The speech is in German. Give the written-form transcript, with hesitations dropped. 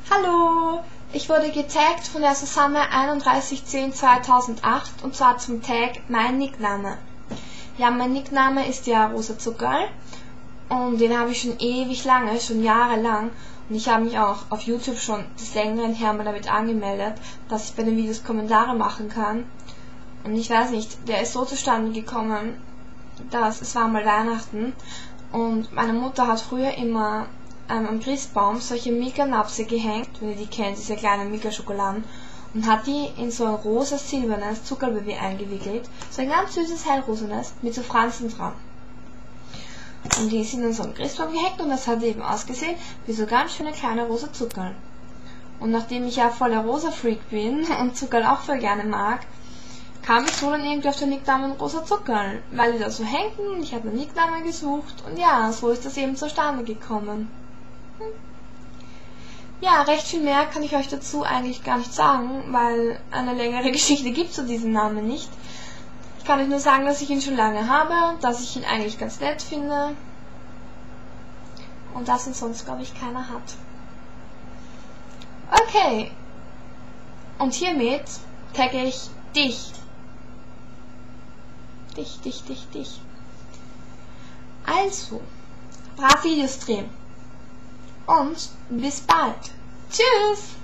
Hallo! Ich wurde getaggt von der Susanne 3110/2008 und zwar zum Tag mein Nickname. Ja, mein Nickname ist ja Rosa Zuckerl und den habe ich schon ewig lange, schon jahrelang, und ich habe mich auch auf YouTube schon des Längeren her mal damit angemeldet, dass ich bei den Videos Kommentare machen kann. Und ich weiß nicht, der ist so zustande gekommen, dass es war mal Weihnachten und meine Mutter hat früher immer am Christbaum solche Milka-Napse gehängt, wenn ihr die kennt, diese kleinen Milka-Schokoladen, und hat die in so ein rosa-silbernes Zuckerbaby eingewickelt, so ein ganz süßes hellrosanes mit so Franzen dran. Und die sind in so einem Christbaum gehängt und das hat eben ausgesehen wie so ganz schöne kleine rosa Zuckerl. Und nachdem ich ja voller Rosa-Freak bin und Zuckerl auch voll gerne mag, kam ich so dann irgendwie auf den Nicknamen Rosa Zuckerl, weil die da so hängten und ich habe einen Nicknamen gesucht und ja, so ist das eben zustande gekommen. Ja, recht viel mehr kann ich euch dazu eigentlich gar nicht sagen, weil eine längere Geschichte gibt zu diesem Namen nicht. Ich kann euch nur sagen, dass ich ihn schon lange habe, dass ich ihn eigentlich ganz nett finde und dass ihn sonst, glaube ich, keiner hat. Okay, und hiermit tagge ich dich. Dich. Also, brav Videos drehen. Und bis bald. Tschüss!